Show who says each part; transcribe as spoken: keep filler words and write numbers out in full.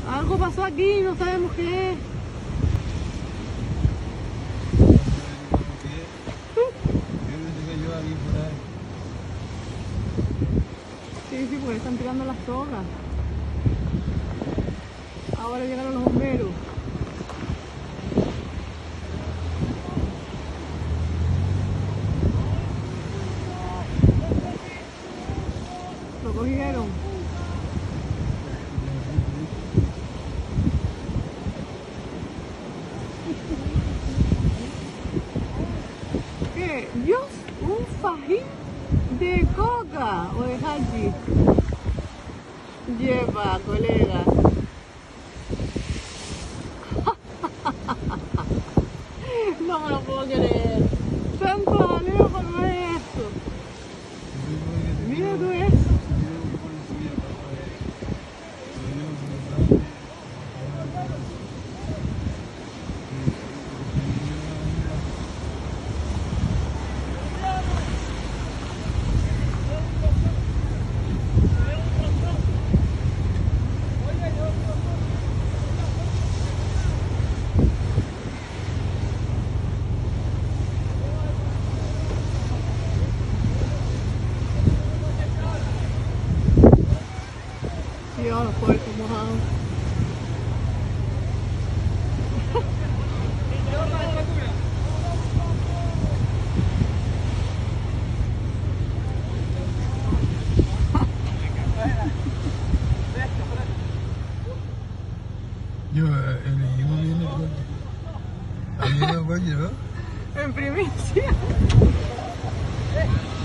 Speaker 1: Algo pasó aquí, no sabemos qué es. Sí, sí, porque están tirando las sogas. Ahora llegaron los bomberos. Lo cogieron. ¿Qué? Dios, un fajín de coca o de hachi. Lleva, colega. No me lo puedo creer. Tanto jaleo por ver esto. Mira tú eso. Sí, ahora los puertos mojados.
Speaker 2: Yo elegimos bien el coche. A mí el coche, ¿no?
Speaker 1: En primicia.